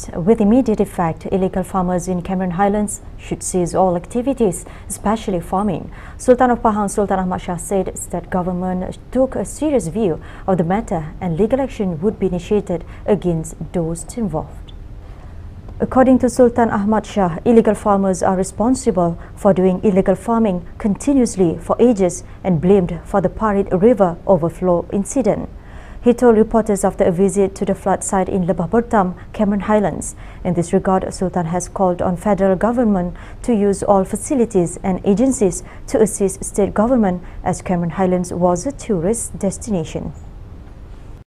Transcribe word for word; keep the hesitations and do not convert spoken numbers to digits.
With immediate effect, illegal farmers in Cameron Highlands should cease all activities, especially farming. Sultan of Pahang, Sultan Ahmad Shah said that government took a serious view of the matter and legal action would be initiated against those involved. According to Sultan Ahmad Shah, illegal farmers are responsible for doing illegal farming continuously for ages and blamed for the Parit river overflow incident. He told reporters after a visit to the flood site in Lembah Bertam, Cameron Highlands. In this regard, Sultan has called on federal government to use all facilities and agencies to assist state government as Cameron Highlands was a tourist destination.